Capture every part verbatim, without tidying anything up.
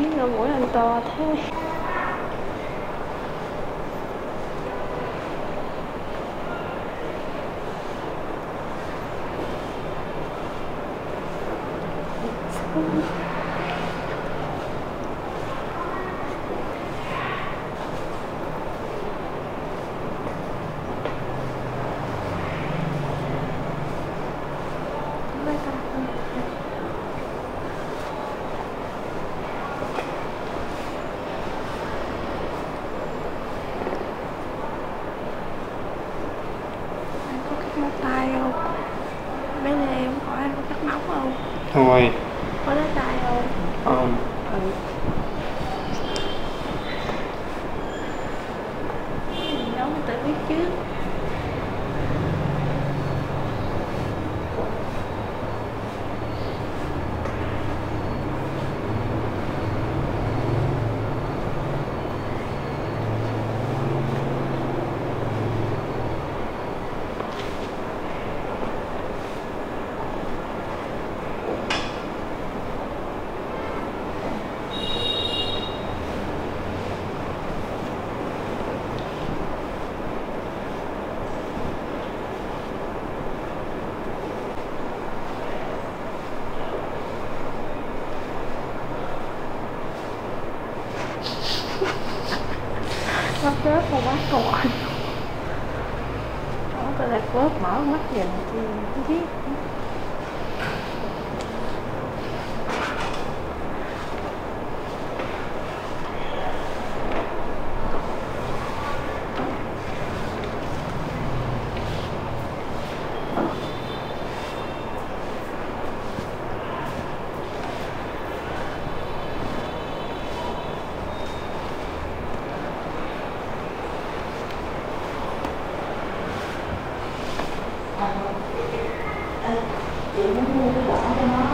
lỗ mũi anh to thế. Móc tay không? Mấy nay em hỏi anh có cắt móc không? Thôi. Có lấy tay không? Không. Ừ. Nấu tự biết trước. Nó chết con quá cầu anh. Đó, tôi lại vớt mở mắt nhìn thì không biết. Chị muốn mua cái đỏ cho nó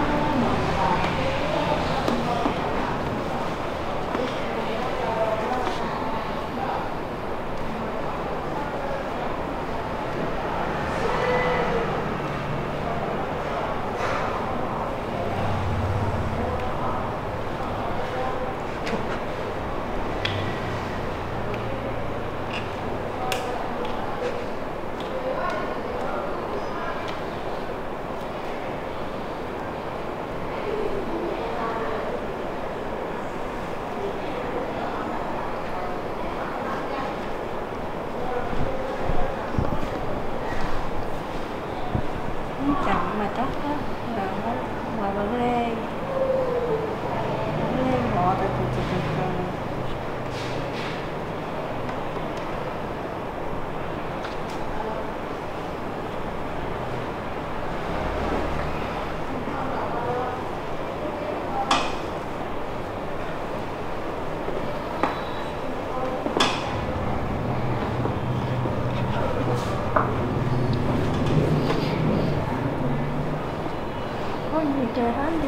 chậm mà chắc á là nó mà vẫn lên vẫn lên họ từ từ từ từ từ. Có gì chơi hết đi.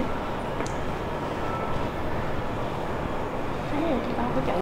Thấy rồi thì tao có chạy.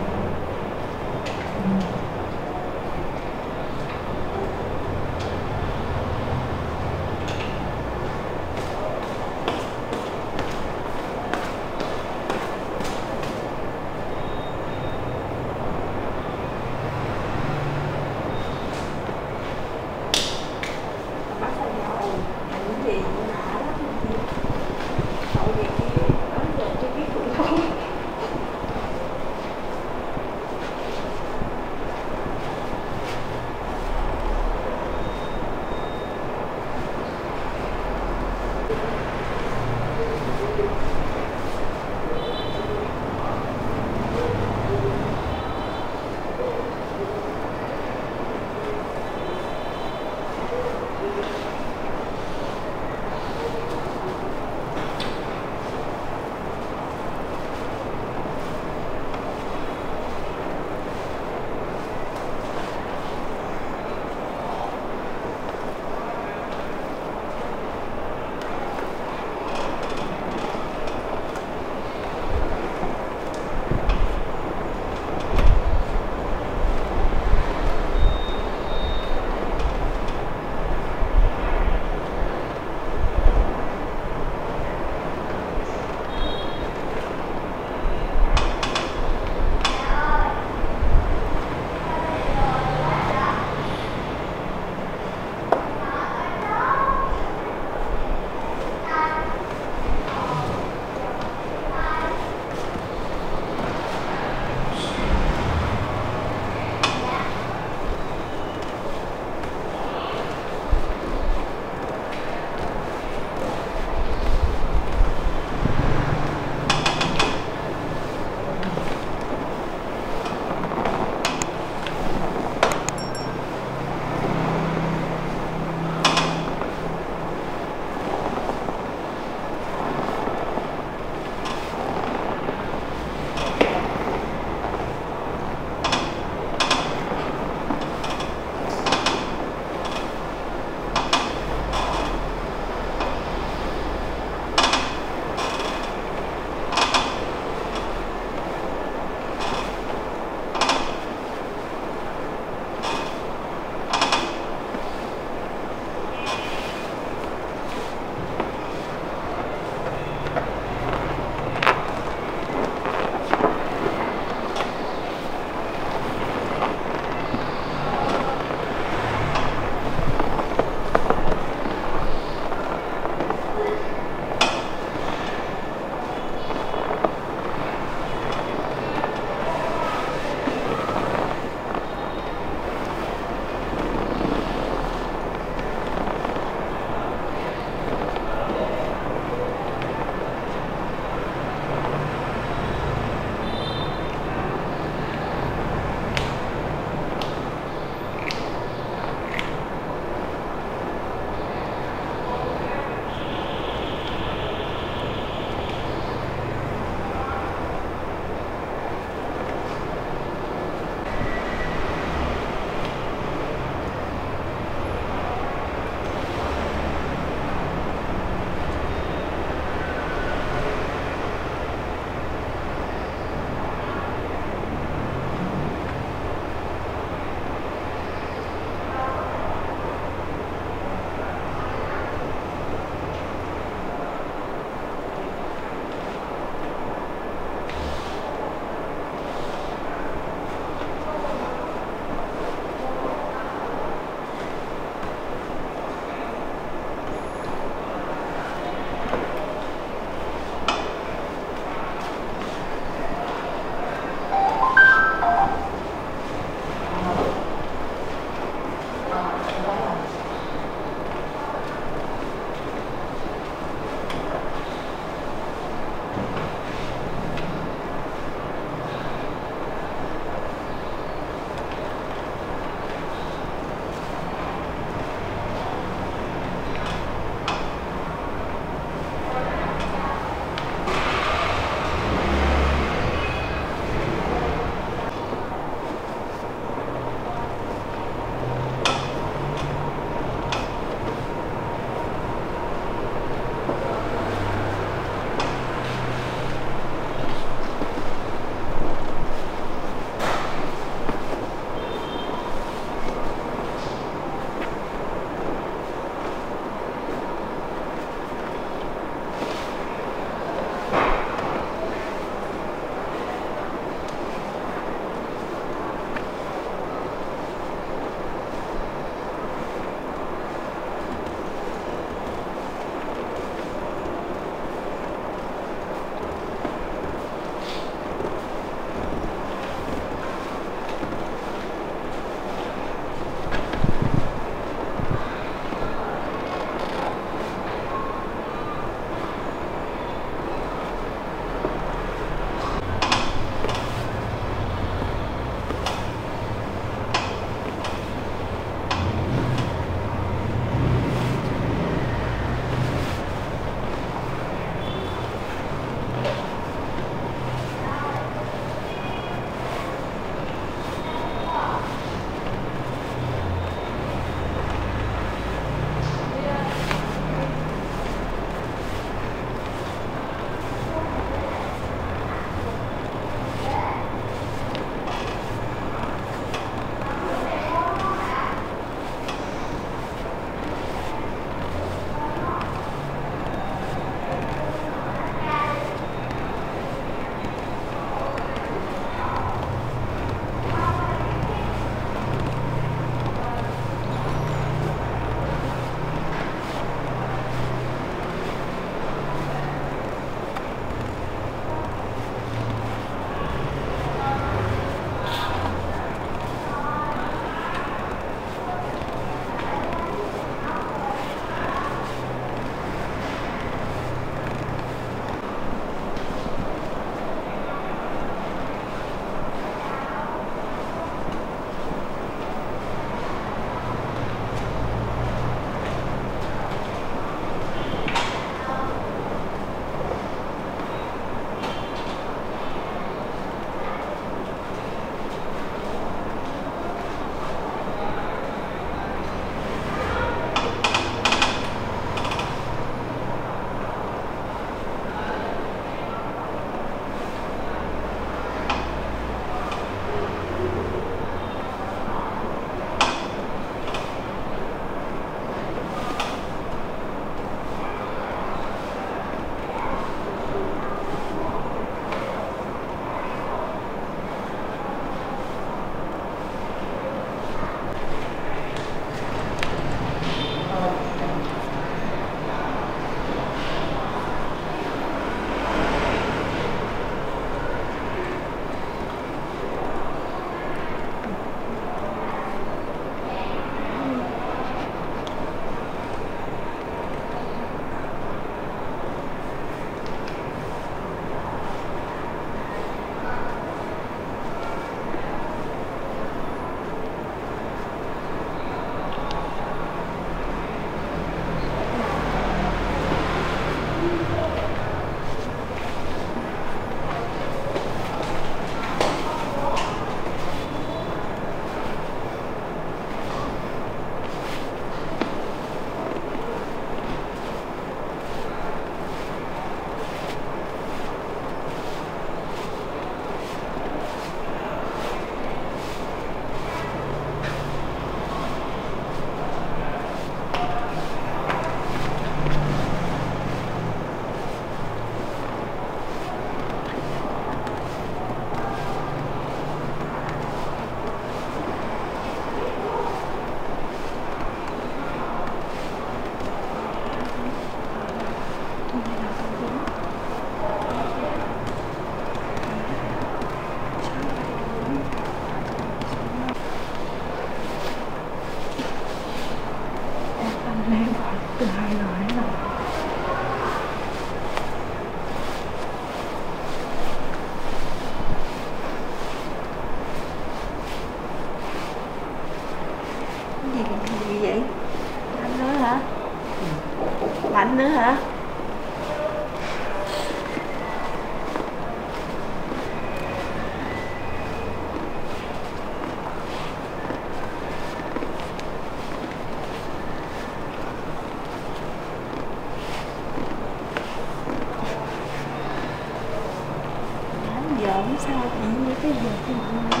không sao chị như cái gì thì mọi người.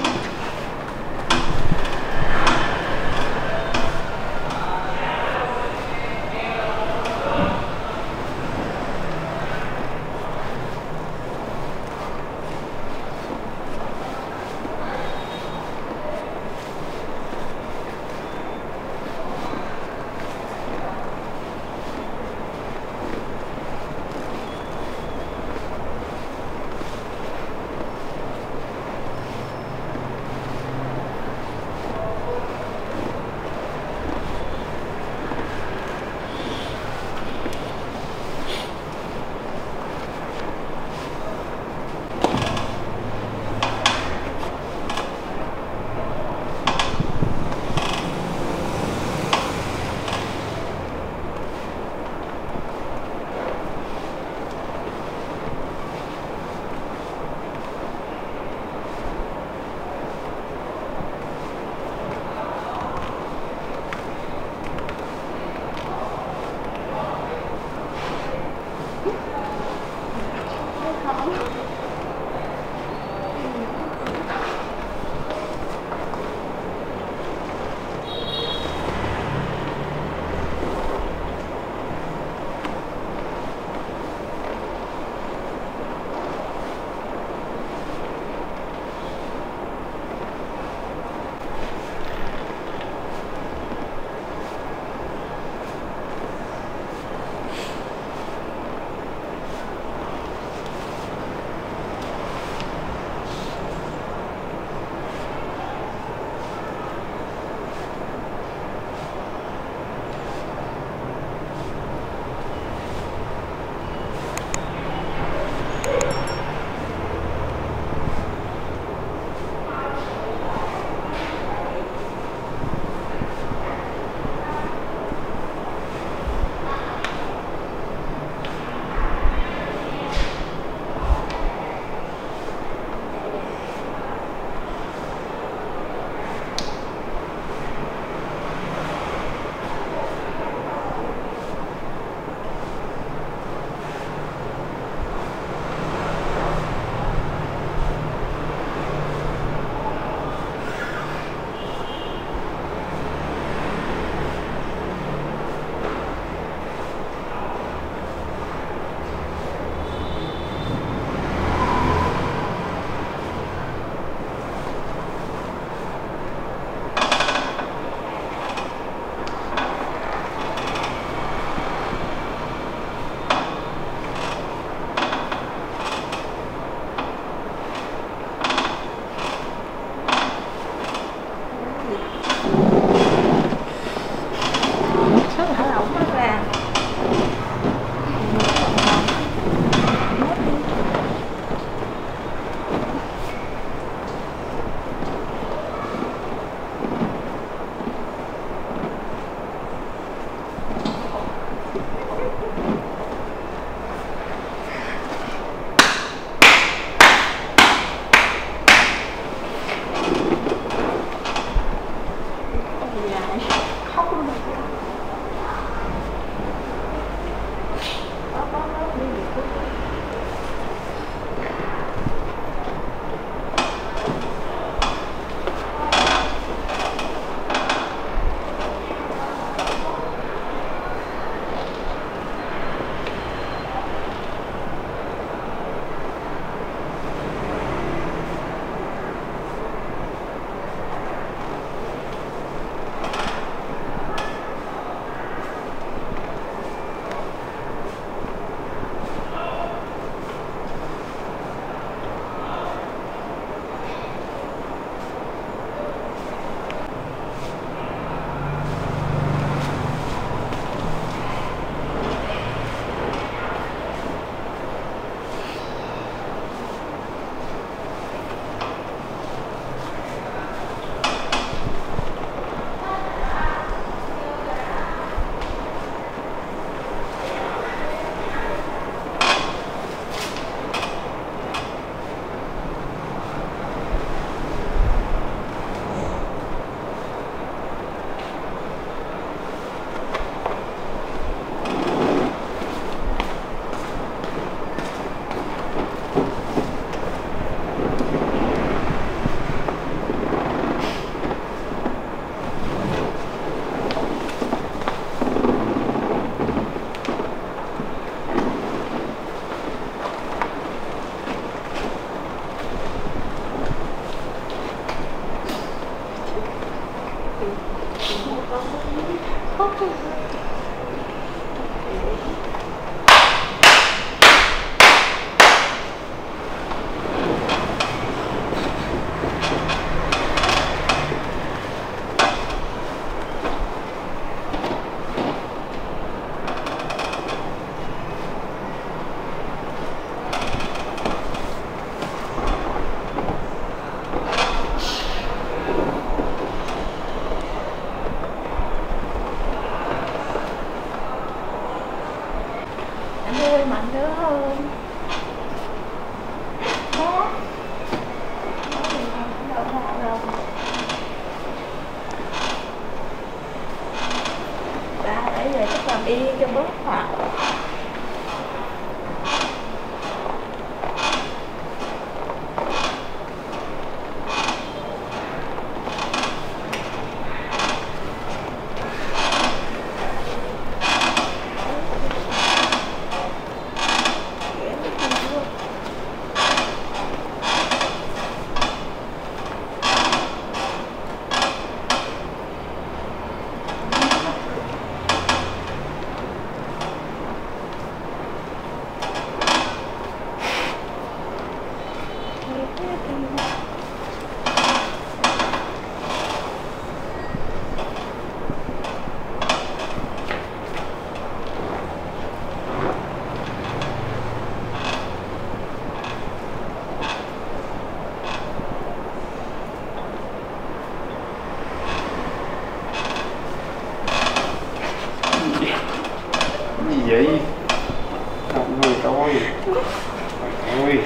Gì vậy? Không người tôi. Ôi.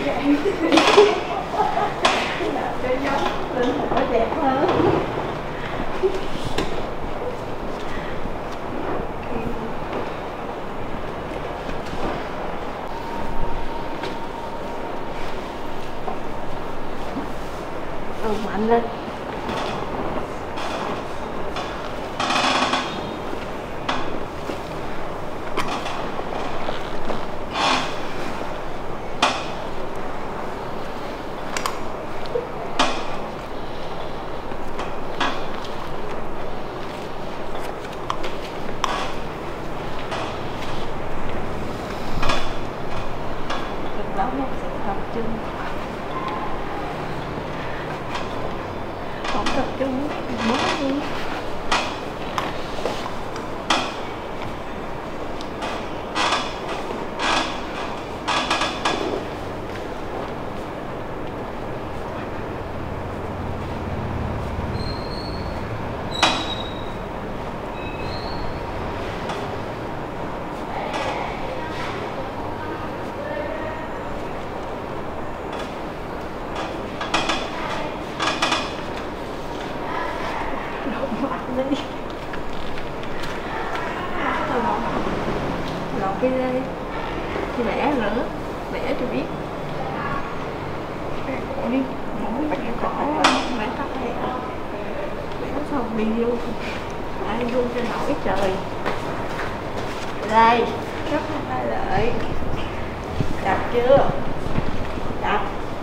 Cho giống lên một cái đẹp hơn. Ừ, mạnh lên. Đó là sự tập trung, không tập trung mất luôn. Đi lọt cái đây thì vẽ nữa, vẽ cho biết vẽ cổ đi, không vẽ cổ vẽ tóc này vẽ xong đi luôn, ai luôn cho nổi trời. Đây rất là tay lợi, đập chưa, đập.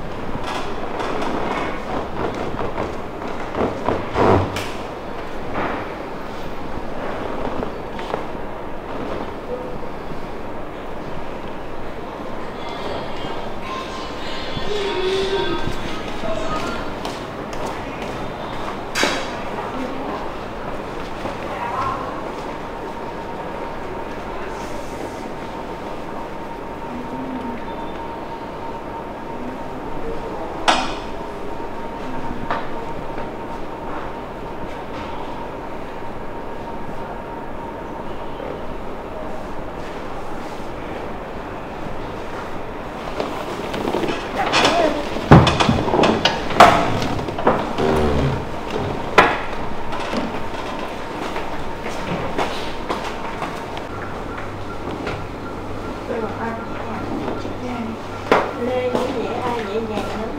Lê nhẹ nhẹ, ai nhẹ nhàng lắm.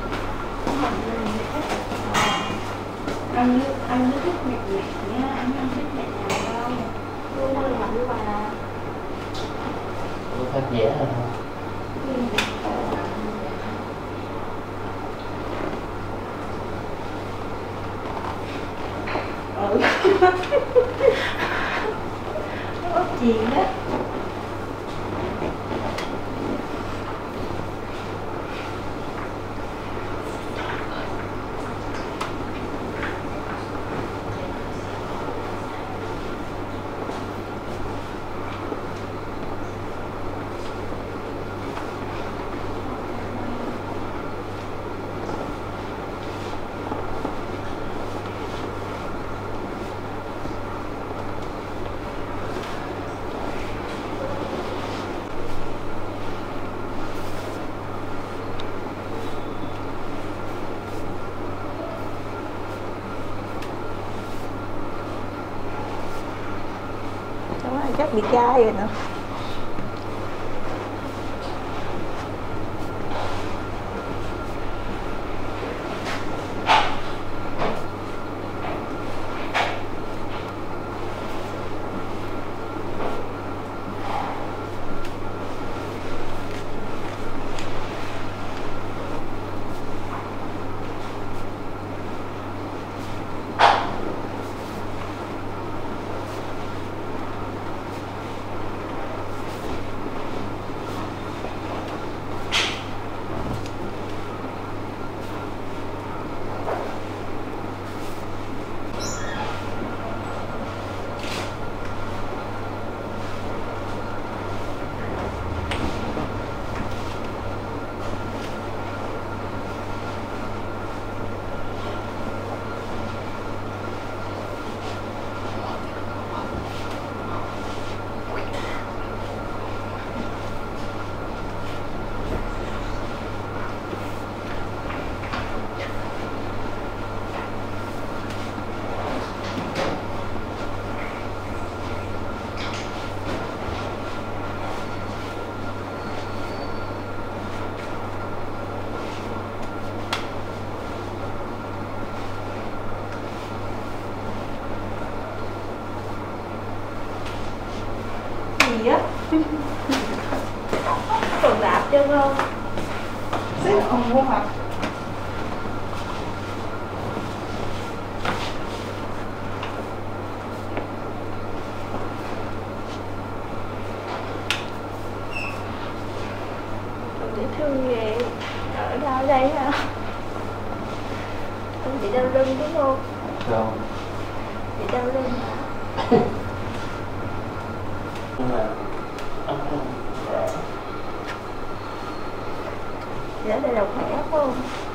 Ăn nước, ăn nước thích nhẹ nhẹ nha, ăn ăn thích nhẹ nhàng không? Luôn hơi mạnh mà. Tôi thích dễ hơn không? Ừ. Nó chìm đó. Chắc bị chai rồi nữa. Còn đạp chân không? Xếp ông vô mặt. Con dễ thương ghê. Ở đâu đây hả? Con bị đau lưng đúng không? Không. Bị đau lưng hả? Nhưng mà ông không khỏe. Dạ đây là khỏe không?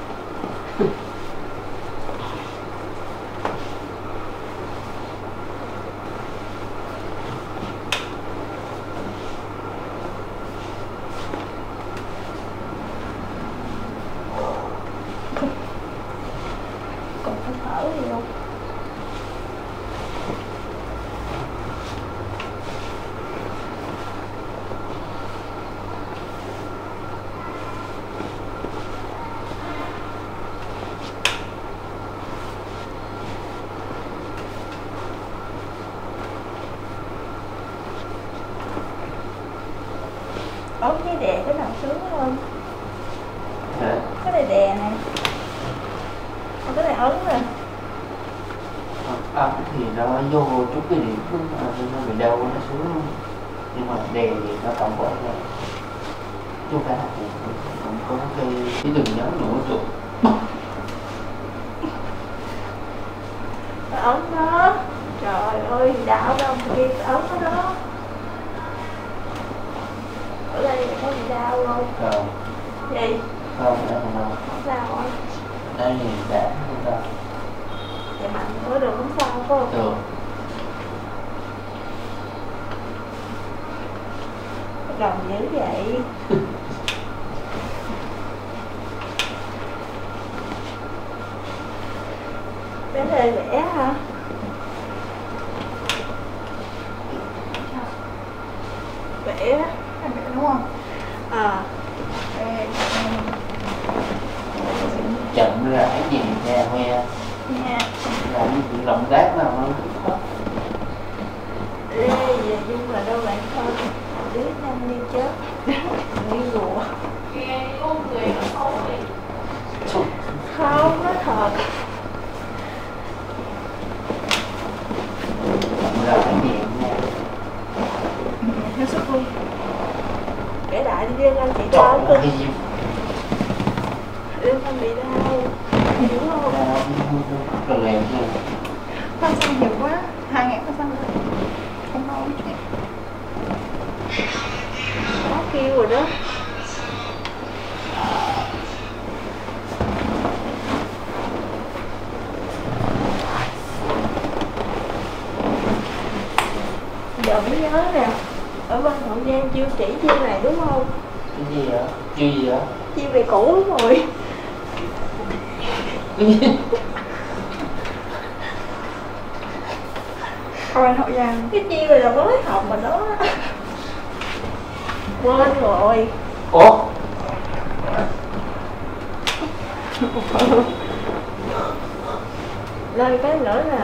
Còn phải thở gì không? Ốm cái đè cái nào sướng hơn? Hả? Cái này đè nè. Còn cái này ấn nè. Ấm thì nó vô chút cái điểm nó bị đau nó xuống, nhưng mà đè thì nó tổng quát ra chú cả cũng cũng có cái cái đường nhớ nữa chuột Cái ấn đó. Trời ơi, đau đâu mà kia cái ấn đó đó. Ở đây có bị đau không? không Gì? không đã không đâu Không sao rồi. đây thì đã không đâu Vậy mạnh nữa được không sao phải không? được Gần dữ vậy. Bé này vẽ hả? Vẽ Em biết đúng không? à? Ê, chậm rãi gì nè hoe Nha. làm cái chuyện động tác nào nó khó. Lê về dung là đâu bạn thôi. Đứa nhanh đi chết. Đi rùa. nghe con người nó xấu vậy. Không, nó thật. Chậm rãi gì nha Hết sức luôn. Kể đại đi riêng anh chị chọn đau cơ. cái gì Riêng anh bị đau. Hiểu không? rồi làm gì Phân xanh nhiều quá. Hai ngàn phân xanh rồi. Không đau chứ. Có kêu rồi đó. Giờ mới nhớ nè. Ở bên Hậu Giang chiêu chỉ chiêu này đúng không? cái gì vậy chưa gì vậy Chiêu về cũ đúng rồi. cái gì Coi Hậu Giang. Cái chiêu này là mới học mà đó. Quên rồi. ủa Lên cái nữa nè.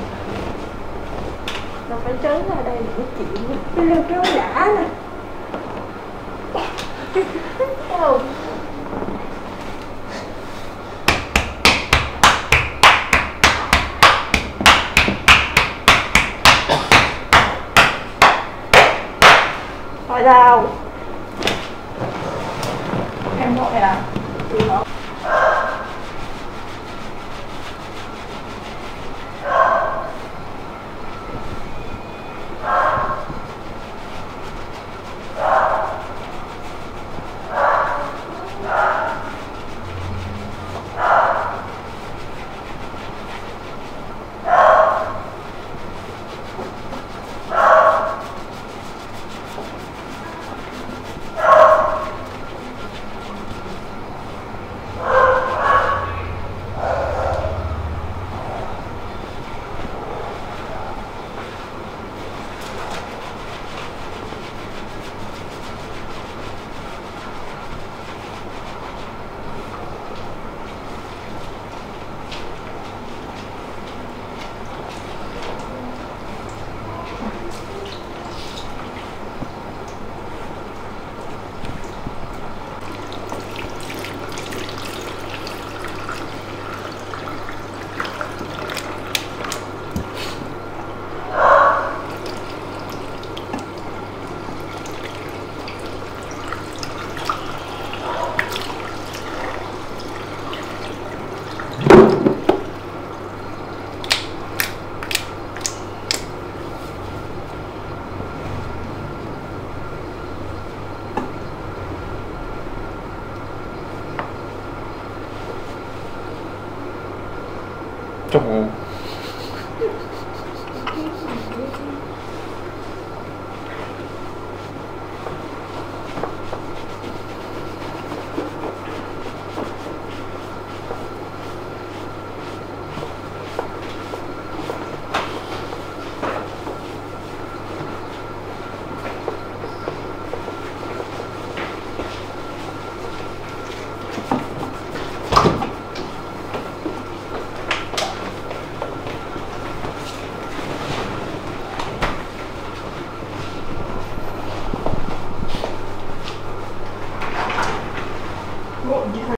Nó phải trớn ra đây để nói chuyện. Cái leo kéo giả nè. Thấy không? Thôi đâu? Em gọi à? Chị gọi. Trời. Gộn như thế